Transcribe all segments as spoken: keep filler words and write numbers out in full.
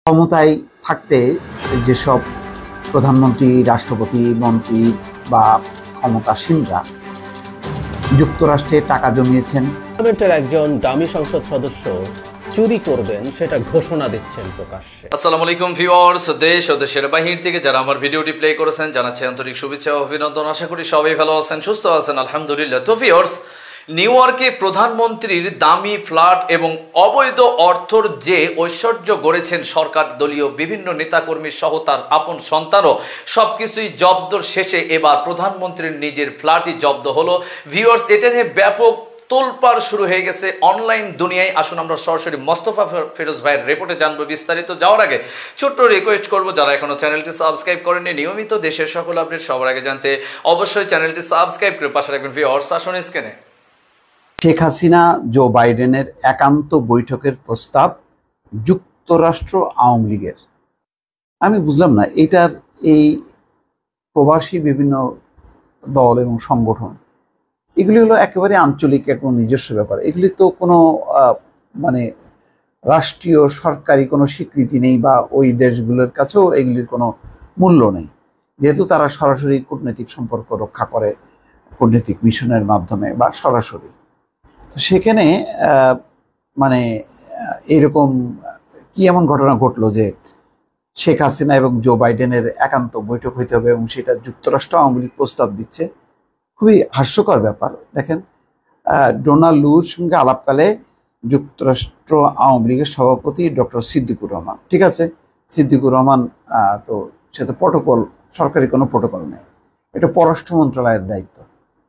ক্ষমতায় থাকতে যেসব প্রধানমন্ত্রী, রাষ্ট্রপতি, মন্ত্রী বা ক্ষমতাসীনরা যুক্তরাষ্ট্রে টাকা জমিয়েছেন, পার্লামেন্টের একজন দামি সংসদ সদস্য চুরি করবেন সেটা ঘোষণা দিচ্ছেন প্রকাশ্যে। আসসালামু আলাইকুম ভিউয়ার্স, দেশ ও দেশের বাহির থেকে যারা আমার ভিডিওটি প্লে করেছেন জানাচ্ছি আন্তরিক শুভেচ্ছা ও অভিনন্দন। আশা করি সবাই ভালো আছেন, সুস্থ আছেন, আলহামদুলিল্লাহ। তো ভিউয়ার্স, নিউ ইয়র্কে প্রধানমন্ত্রীর দামি ফ্ল্যাট এবং অবৈধ অর্থর যে ঐশ্বর্য গড়েছেন সরকার দলীয় বিভিন্ন নেতাকর্মী সহ তার আপন সন্তানও সবকিছুই জব্দর শেষে এবার প্রধানমন্ত্রীর নিজের ফ্ল্যাটই জব্দ হলো। ভিউয়ার্স, এটা নিয়ে ব্যাপক তোলপাড় শুরু হয়ে গেছে অনলাইন দুনিয়ায়। আসুন আমরা সরাসরি মোস্তফা ফিরোজ ভাইয়ের রিপোর্টে জানবো বিস্তারিত। যাওয়ার আগে ছোট্ট রিকোয়েস্ট করবো, যারা এখনো চ্যানেলটি সাবস্ক্রাইব করেননি, নিয়মিত দেশের সকল আপডেট সবার আগে জানতে অবশ্যই চ্যানেলটি সাবস্ক্রাইব করে পাশে রাখবেন। ভিউয়ার্স, আসুন স্ক্রিনে শেখ হাসিনা জো বাইডেনের একান্ত বৈঠকের প্রস্তাব যুক্তরাষ্ট্র আওয়ামী লীগের। আমি বুঝলাম না, এটার এই প্রবাসী বিভিন্ন দল এবং সংগঠন, এগুলি হলো একেবারে আঞ্চলিক এবং নিজস্ব ব্যাপার। এগুলি তো কোনো মানে রাষ্ট্রীয় সরকারি কোনো স্বীকৃতি নেই বা ওই দেশগুলোর কাছেও এগুলির কোনো মূল্য নেই, যেহেতু তারা সরাসরি কূটনৈতিক সম্পর্ক রক্ষা করে কূটনৈতিক মিশনের মাধ্যমে বা সরাসরি। তো সেখানে মানে এরকম কি এমন ঘটনা ঘটলো যে শেখ হাসিনা এবং জো বাইডেনের একান্ত বৈঠক হইতে হবে এবং সেটা যুক্তরাষ্ট্র আওয়ামী লীগ প্রস্তাব দিচ্ছে। খুবই হাস্যকর ব্যাপার। দেখেন, ডোনাল্ড লুর সঙ্গে আলাপকালে যুক্তরাষ্ট্র আওয়ামী লীগের সভাপতি ডক্টর সিদ্দিকুর রহমান, ঠিক আছে, সিদ্দিকুর রহমান তো সে তো প্রটোকল, সরকারি কোনো প্রটোকল নেই, এটা পররাষ্ট্র মন্ত্রণালয়ের দায়িত্ব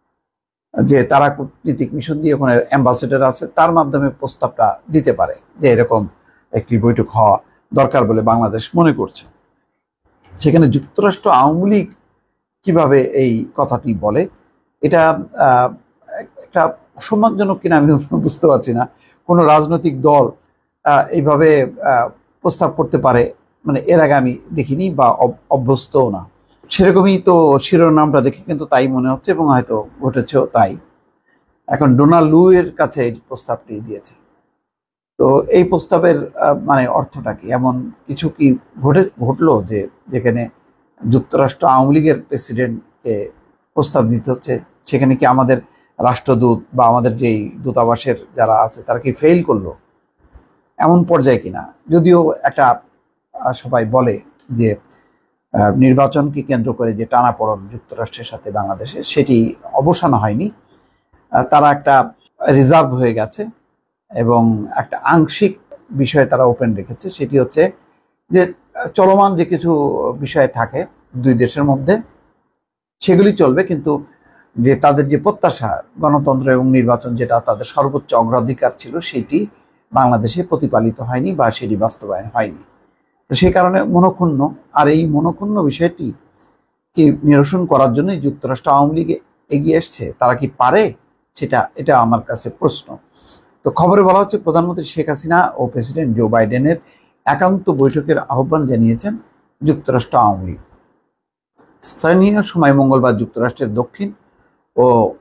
যে তারা কূটনীতিক মিশন দিয়ে ওখানে অ্যাম্বাসেডার আছে, তার মাধ্যমে প্রস্তাবটা দিতে পারে যে এরকম একটি বৈঠক হওয়া দরকার বলে বাংলাদেশ মনে করছে। সেখানে যুক্তরাষ্ট্র আওয়ামী লীগ কিভাবে এই কথাটি বলে, এটা একটা অসম্মানজনক কিনা আমি বুঝতে পারছি না। কোনো রাজনৈতিক দল এইভাবে প্রস্তাব করতে পারে, মানে এর আগে আমি দেখিনি বা অভ্যস্তও না। সেরকমই তো শিরোনামটা দেখে কিন্তু তাই মনে হচ্ছে এবং হয়তো ঘটেছেও তাই। এখন ডোনাল্ড লু এর কাছে এই প্রস্তাবটি দিয়েছে। তো এই প্রস্তাবের মানে অর্থটা কি? এমন কিছু কি ঘটে ঘটলো যে যেখানে যুক্তরাষ্ট্র আওয়ামী লীগের প্রেসিডেন্টকে প্রস্তাব দিতে হচ্ছে? সেখানে কি আমাদের রাষ্ট্রদূত বা আমাদের যেই দূতাবাসের যারা আছে তারা কি ফেল করলো, এমন পর্যায়ে কিনা? যদিও একটা সবাই বলে যে নির্বাচনকে কেন্দ্র করে যে টানাপোড়েন যুক্তরাষ্ট্রের সাথে বাংলাদেশের, সেটি অবসান হয়নি, তারা একটা রিজার্ভ হয়ে গেছে এবং একটা আংশিক বিষয়ে তারা ওপেন রেখেছে। সেটি হচ্ছে যে চলমান যে কিছু বিষয় থাকে দুই দেশের মধ্যে সেগুলি চলবে, কিন্তু যে তাদের যে প্রত্যাশা গণতন্ত্র এবং নির্বাচন, যেটা তাদের সর্বোচ্চ অগ্রাধিকার ছিল, সেটি বাংলাদেশে প্রতিপালিত হয়নি বা সেটি বাস্তবায়ন হয়নি। তো সেই কারণে মনক্ষুণ্ণ। আর এই মনক্ষুণ্ণ বিষয়টি কি নিরসন করার জন্যই যুক্তরাষ্ট্র আওয়ামী লীগ এগিয়ে এসছে? তারা কি পারে সেটা, এটা আমার কাছে প্রশ্ন। তো খবরে বলা হচ্ছে প্রধানমন্ত্রী শেখ হাসিনা ও প্রেসিডেন্ট জো বাইডেনের একান্ত বৈঠকের আহ্বান জানিয়েছেন যুক্তরাষ্ট্র আওয়ামী লীগ। স্থানীয় সময় মঙ্গলবার যুক্তরাষ্ট্রের দক্ষিণ ও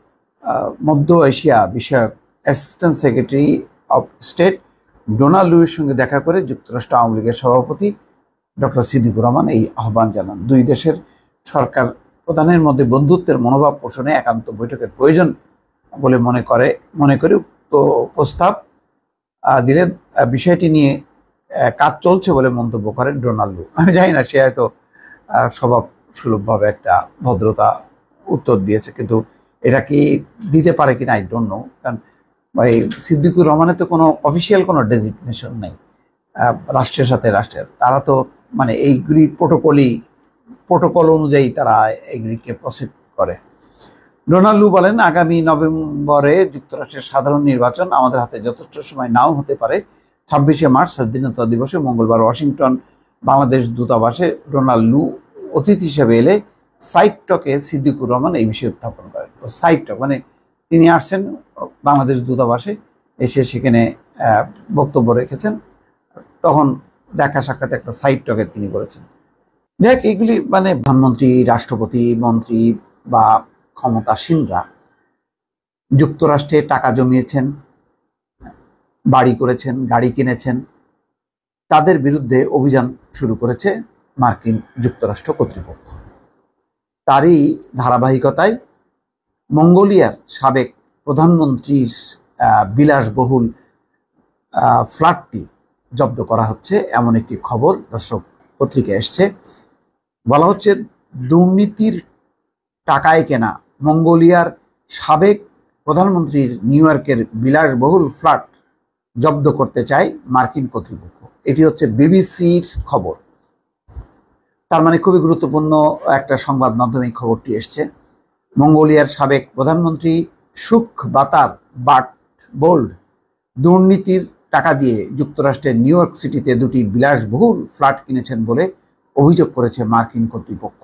মধ্য এশিয়া বিষয়ক assistant secretary of state Donald লুয়ের সঙ্গে দেখা করে যুক্তরাষ্ট্র আওয়ামী লীগের সভাপতি ডক্টর সিদ্দিকুর রহমান এই আহ্বান জানান। দুই দেশের সরকার প্রধানের মধ্যে বন্ধুত্বের মনোভাব পোষণে একান্ত বৈঠকের প্রয়োজন বলে মনে করে মনে করে তো প্রস্তাব দিলে বিষয়টি নিয়ে কাজ চলছে বলে মন্তব্য করেন ডোনাল্ড লু। আমি জানি না, সে হয়তো স্বভাব সুলভভাবে একটা ভদ্রতা উত্তর দিয়েছে, কিন্তু এটা কি দিতে পারে কিনা আই ডোন্ট নো। কারণ ভাই সিদ্দিকুর রহমানের তো কোনো অফিসিয়াল কোনো ডেজিগনেশন নেই রাষ্ট্রের সাথে রাষ্ট্রের, তারা তো মানে এইগুলি প্রোটোকলই প্রোটোকল অনুযায়ী তারা এইগুলিকে প্রসিড করে। ডোনাল্ড লু বলেন, আগামী নভেম্বরে যুক্তরাষ্ট্রের সাধারণ নির্বাচন আমাদের হাতে যথেষ্ট সময় নাও হতে পারে। ছাব্বিশে মার্চ স্বাধীনতা দিবসে মঙ্গলবার ওয়াশিংটন বাংলাদেশ দূতাবাসে ডোনাল্ড লু অতিথি হিসেবে এলে সাইড টকে সিদ্দিকুর রহমান এই বিষয়ে উত্থাপন করেন। সাইড টক মানে তিনি আসছেন বাংলাদেশ দূতাবাসে, এসে সেখানে বক্তব্য রেখেছেন, তখন দেখা সাক্ষাৎ একটা সাইড টকে তিনি করেছেন। দেখ, এগুলি মানে প্রধানমন্ত্রী, রাষ্ট্রপতি, মন্ত্রী বা ক্ষমতাসীনরা যুক্তরাষ্ট্রে টাকা জমিয়েছেন, বাড়ি করেছেন, গাড়ি কিনেছেন, তাদের বিরুদ্ধে অভিযান শুরু করেছে মার্কিন যুক্তরাষ্ট্র কর্তৃপক্ষ। তারই ধারাবাহিকতায় মঙ্গোলিয়ার সাবেক প্রধানমন্ত্রীর বিলাসবহুল ফ্ল্যাটটি জব্দ করা হচ্ছে এমন একটি খবর দর্শক পত্রিকায় এসছে। বলা হচ্ছে দুর্নীতির টাকায় কেনা মঙ্গোলিয়ার সাবেক প্রধানমন্ত্রীর নিউ ইয়র্কের বিলাসবহুল ফ্ল্যাট জব্দ করতে চায় মার্কিন কর্তৃপক্ষ। এটি হচ্ছে বিবিসির খবর। তার মানে খুবই গুরুত্বপূর্ণ একটা সংবাদ মাধ্যমে খবরটি এসছে। মঙ্গোলিয়ার সাবেক প্রধানমন্ত্রী সুখ বাতার বাট বোল্ড দুর্নীতির টাকা দিয়ে যুক্তরাষ্ট্রের নিউ ইয়র্ক সিটিতে দুটি বিলাসবহুল ফ্ল্যাট কিনেছেন বলে অভিযোগ করেছে মার্কিন কর্তৃপক্ষ।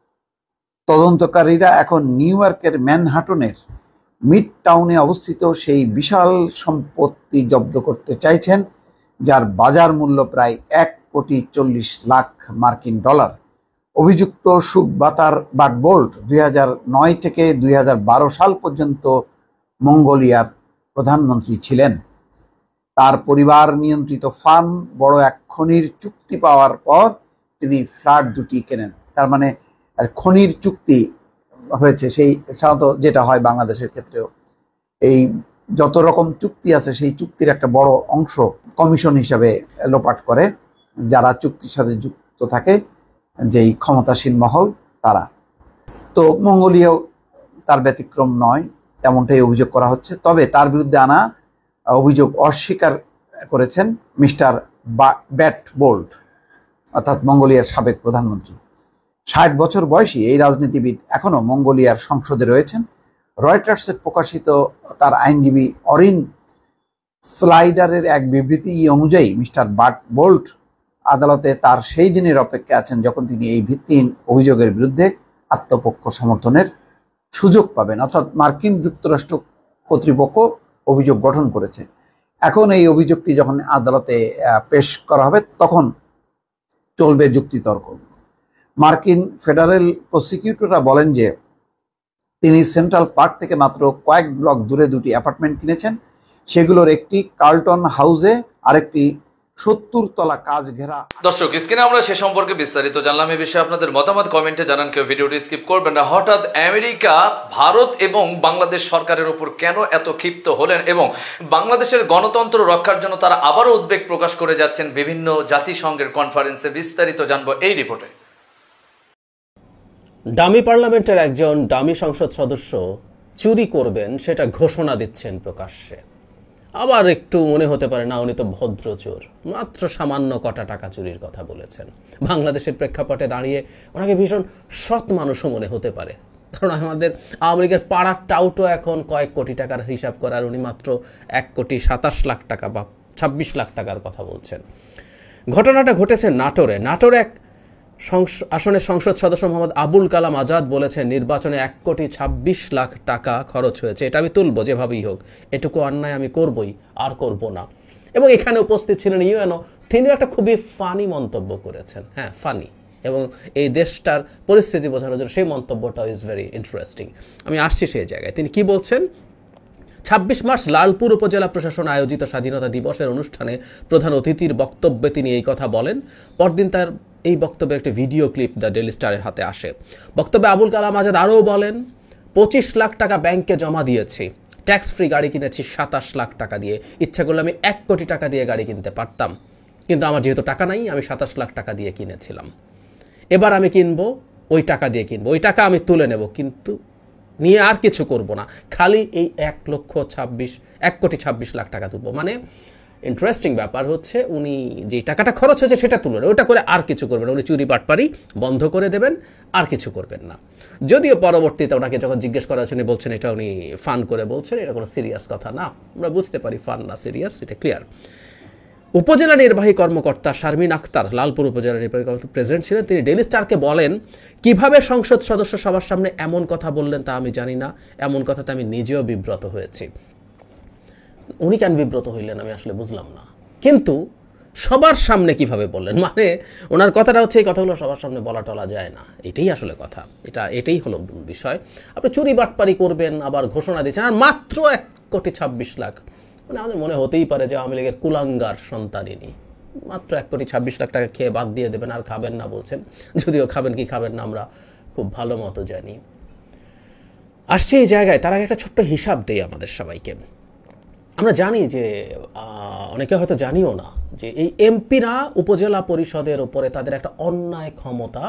তদন্তকারীরা এখন নিউ ইয়র্কের ম্যানহাটনের মিড টাউনে অবস্থিত সেই বিশাল সম্পত্তি জব্দ করতে চাইছেন, যার বাজার মূল্য প্রায় এক কোটি চল্লিশ লাখ মার্কিন ডলার। অভিযুক্ত সুখ বাতার বাটবোল্ট দুই হাজার নয় থেকে দুই হাজার বারো সাল পর্যন্ত মঙ্গোলিয়ার প্রধানমন্ত্রী ছিলেন। তার পরিবার নিয়ন্ত্রিত ফার্ম বড় এক খনির চুক্তি পাওয়ার পর তিনি ফ্ল্যাট দুটি কেনেন। তার মানে খনির চুক্তি হয়েছে, সেই সাধারণত যেটা হয় বাংলাদেশের ক্ষেত্রেও এই যত রকম চুক্তি আছে সেই চুক্তির একটা বড় অংশ কমিশন হিসাবে লোপাট করে যারা চুক্তির সাথে যুক্ত থাকে, যেই ক্ষমতাসীন মহল তারা। তো মঙ্গোলিয়াও তার ব্যতিক্রম নয়, তেমনটাই অভিযোগ করা হচ্ছে। তবে তার বিরুদ্ধে আনা অভিযোগ অস্বীকার করেছেন মিস্টার বাটবোল্ট, অর্থাৎ মঙ্গোলিয়ার সাবেক প্রধানমন্ত্রী। ষাট বছর বয়সী এই রাজনীতিবিদ এখনও মঙ্গোলিয়ার সংসদে রয়েছেন। রয়টার্সে প্রকাশিত তার আইনজীবী অরিন স্লাইডারের এক বিবৃতি অনুযায়ী মিস্টার বাটবোল্ট আদালতে তার সেই দিনের অপেক্ষায় আছেন যখন তিনি এই ভিত্তিহীন অভিযোগের বিরুদ্ধে আত্মপক্ষ সমর্থনের সুযোগ পাবেন। অর্থাৎ মার্কিন যুক্তরাষ্ট্র কর্তৃপক্ষ অভিযোগ গঠন করেছে। এখন এই অভিযোগটি যখন আদালতে পেশ করা হবে তখন চলবে যুক্তিতর্ক। মার্কিন ফেডারেল প্রসিকিউটররা বলেন যে তিনি সেন্ট্রাল পার্ক থেকে মাত্র কয়েক ব্লক দূরে দুটি অ্যাপার্টমেন্ট কিনেছেন। সেগুলোর একটি কার্লটন হাউসে, আরেকটি সত্তর তলা কাজ ঘেরা। দর্শক, স্ক্রিনে আমরা সে সম্পর্কে বিস্তারিত জানলাম। এই বিষয়ে আপনাদের মতামত কমেন্টে জানান, কেউ ভিডিওটি স্কিপ করবেন না। হঠাৎ আমেরিকা ভারত এবং বাংলাদেশ সরকারের উপর কেন এত ক্ষিপ্ত হলেন এবং বাংলাদেশের গণতন্ত্র রক্ষার জন্য তারা আবারও উদ্বেগ প্রকাশ করে যাচ্ছেন বিভিন্ন জাতিসংঘের কনফারেন্সে, বিস্তারিত জানবো এই রিপোর্টে। ডামি পার্লামেন্টের একজন ডামি সংসদ সদস্য চুরি করবেন সেটা ঘোষণা দিচ্ছেন প্রকাশ্যে। আবার একটু মনে হতে পারে না, উনি তো ভদ্র চোর, মাত্র সামান্য কটা টাকা চুরির কথা বলেছেন। বাংলাদেশের প্রেক্ষাপটে দাঁড়িয়ে ওনাকে ভীষণ সৎ মানুষও মনে হতে পারে, কারণ আমাদের আওয়ামী লীগের পাড়ার টাউটো এখন কয়েক কোটি টাকার হিসাব করার, উনি মাত্র এক কোটি সাতাশ লাখ টাকা বা ছাব্বিশ লাখ টাকার কথা বলছেন। ঘটনাটা ঘটেছে নাটোরে। নাটোরে এক আসনের সংসদ সদস্য মোহাম্মদ আবুল কালাম আজাদ বলেছেন নির্বাচনে এক কোটি ছাব্বিশ লাখ টাকা খরচ হয়েছে, এটা আমি তুলবো যেভাবেই হোক, এটুকু অন্যায় আমি করবই, আর করব না। এবং এখানে উপস্থিত ছিলেন ইউএনও, তিনিও একটা খুবই ফানি মন্তব্য করেছেন। হ্যাঁ, ফানি, এবং এই দেশটার পরিস্থিতি বোঝানোর জন্য সেই মন্তব্যটা ইজ ভেরি ইন্টারেস্টিং। আমি আসছি সেই জায়গায়। তিনি কি বলছেন? ছাব্বিশ মার্চ লালপুর উপজেলা প্রশাসন আয়োজিত স্বাধীনতা দিবসের অনুষ্ঠানে প্রধান অতিথির বক্তব্যে তিনি এই কথা বলেন। পরদিন তার এই বক্তব্যের একটি ভিডিও ক্লিপ দ্য ডেইলি স্টারের হাতে আসে। বক্তব্যে আবুল কালাম আজাদ আরও বলেন, পঁচিশ লাখ টাকা ব্যাংকে জমা দিয়েছি, ট্যাক্স ফ্রি গাড়ি কিনেছি সাতাশ লাখ টাকা দিয়ে, ইচ্ছা করলে আমি এক কোটি টাকা দিয়ে গাড়ি কিনতে পারতাম, কিন্তু আমার যেহেতু টাকা নাই আমি সাতাশ লাখ টাকা দিয়ে কিনেছিলাম। এবার আমি কিনবো, ওই টাকা দিয়ে কিনবো, ওই টাকা আমি তুলে নেব, কিন্তু নিয়ে আর কিছু করব না, খালি এই এক লক্ষ ছাব্বিশ এক কোটি ছাব্বিশ লাখ টাকা তুলবো। মানে ইন্টারেস্টিং ব্যাপার হচ্ছে উনি যে টাকাটা খরচ হয়েছে সেটা তুলবেন, ওটা করে আর কিছু করবেন না। উনি চুরি বাটপারি বন্ধ করে দেবেন, আর কিছু করবেন না। যদিও পরবর্তীতে ওনাকে যখন জিজ্ঞেস করা হচ্ছে উনি বলছেন এটা উনি ফান করে বলছেন, এটা কোনো সিরিয়াস কথা না। আমরা বুঝতে পারি ফান না সিরিয়াস, এটা ক্লিয়ার। উপজেলা নির্বাহী কর্মকর্তা শারমিন আক্তার লালপুর উপজেলা নির্বাহী কর্মকর্তা প্রেসিডেন্ট ছিলেন। তিনি ডেইলি স্টারকে বলেন, কিভাবে সংসদ সদস্য সবার সামনে এমন কথা বললেন তা আমি জানি না, এমন কথাতে আমি নিজেও বিব্রত হয়েছি। উনি কেন বিব্রত হইলেন আমি আসলে বুঝলাম না, কিন্তু সবার সামনে কিভাবে বললেন, মানে ওনার কথাটা হচ্ছে এই কথাগুলো সবার সামনে বলা টলা যায় না, এটাই আসলে কথা। এটা এটাই হলো বিষয়। আপনি চুরি বাটপারি করবেন, আবার ঘোষণা দিচ্ছেন, আর মাত্র এক কোটি ছাব্বিশ লাখ। মানে আমাদের মনে হতেই পারে যে আওয়ামী লীগের কুলাঙ্গার সন্তানিনী, মাত্র এক কোটি ছাব্বিশ লাখ টাকা খেয়ে বাদ দিয়ে দেবেন, আর খাবেন না বলছেন। যদিও খাবেন কি খাবেন না আমরা খুব ভালো মতো জানি। আসছে এই জায়গায় তার আগে একটা ছোট্ট হিসাব দেই আমাদের সবাইকে। আমরা জানি যে অনেকে হয়তো জানিও না যে এই এমপিরা উপজেলা পরিষদের উপরে তাদের একটা অন্যায় ক্ষমতা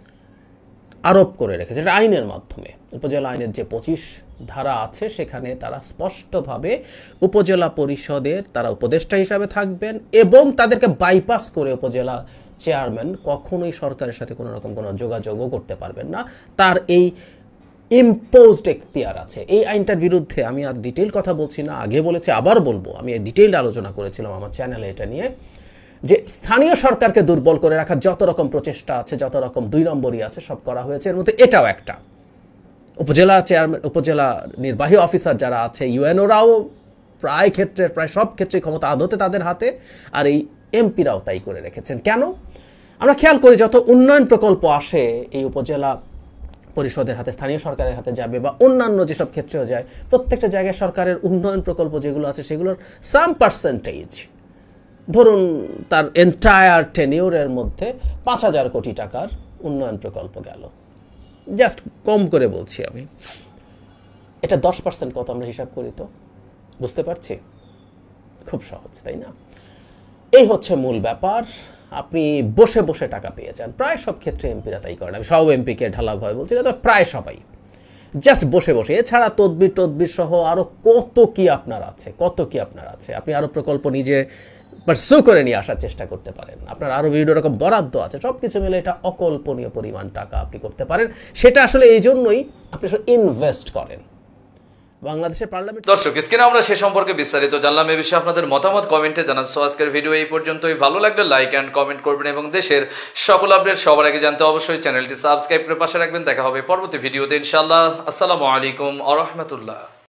আরোপ করে রেখেছে, এটা আইনের মাধ্যমে। উপজেলা আইনের যে পঁচিশ ধারা আছে সেখানে তারা স্পষ্টভাবে উপজেলা পরিষদের তারা উপদেষ্টা হিসাবে থাকবেন এবং তাদেরকে বাইপাস করে উপজেলা চেয়ারম্যান কখনোই সরকারের সাথে কোনো রকম কোনো যোগাযোগও করতে পারবেন না, তার এই ইম্পোজড এখতিয়ার আছে। এই আইনটার বিরুদ্ধে আমি আর ডিটেইল কথা বলছি না, আগে বলেছি আবার বলবো, আমি ডিটেইল আলোচনা করেছিলাম আমার চ্যানেলে এটা নিয়ে, যে স্থানীয় সরকারকে দুর্বল করে রাখার যত রকম প্রচেষ্টা আছে, যত রকম দুই নম্বরই আছে, সব করা হয়েছে। এর মধ্যে এটাও একটা। উপজেলা চেয়ারম্যান, উপজেলা নির্বাহী অফিসার যারা আছে, ইউএনওরাও প্রায় ক্ষেত্রে প্রায় সব ক্ষেত্রে ক্ষমতা আদতে তাদের হাতে, আর এই এমপিরাও তাই করে রেখেছেন। কেন? আমরা খেয়াল করি যত উন্নয়ন প্রকল্প আসে এই উপজেলা পরিষদের হাতে, স্থানীয় সরকারের হাতে যাবে বা অন্যান্য যেসব ক্ষেত্রেও যায়, প্রত্যেকটা জায়গায় সরকারের উন্নয়ন প্রকল্প যেগুলো আছে সেগুলোর সাম পার্সেন্টেজ, ধরুন তার এন্টায়ার টেনিউরের মধ্যে পাঁচ হাজার কোটি টাকার উন্নয়ন প্রকল্প গেল, জাস্ট কম করে বলছি আমি। এটা দশ পার্সেন্ট কত আমরা হিসাব করি তো বুঝতে পারছি, খুব সহজ তাই না? এই হচ্ছে মূল ব্যাপার। আপনি বসে বসে টাকা পেয়ে যান, প্রায় সব ক্ষেত্রে এমপিরা তাই করেন। আমি সব এমপিকে ঢালা ভয় বলছি না, তবে প্রায় সবাই জাস্ট বসে বসে। এছাড়া তদবির টদবির সহ আরও কত কি আপনার আছে, কত কি আপনার আছে। আপনি আরও প্রকল্প নিজে পারসু করে নিয়ে আসার চেষ্টা করতে পারেন, আপনার আরও বিভিন্ন রকম বরাদ্দ আছে, সব কিছু মিলে এটা অকল্পনীয় পরিমাণ টাকা আপনি করতে পারেন। সেটা আসলে এই জন্যই আপনি আসলে ইনভেস্ট করেন। বাংলাদেশের পার্লামেন্ট দর্শক, স্ক্রিনে আমরা সে সম্পর্কে বিস্তারিত জানলাম। এ বিষয়ে আপনাদের মতামত কমেন্টে জানান। সো আজকের ভিডিও এই পর্যন্তই। ভালো লাগলে লাইক অ্যান্ড কমেন্ট করবেন এবং দেশের সকল আপডেট সবার আগে জানতে অবশ্যই চ্যানেলটি সাবস্ক্রাইব করে পাশে রাখবেন। দেখা হবে পরবর্তী ভিডিওতে ইনশাআল্লাহ। আসসালামু আলাইকুম ওয়া রাহমাতুল্লাহ।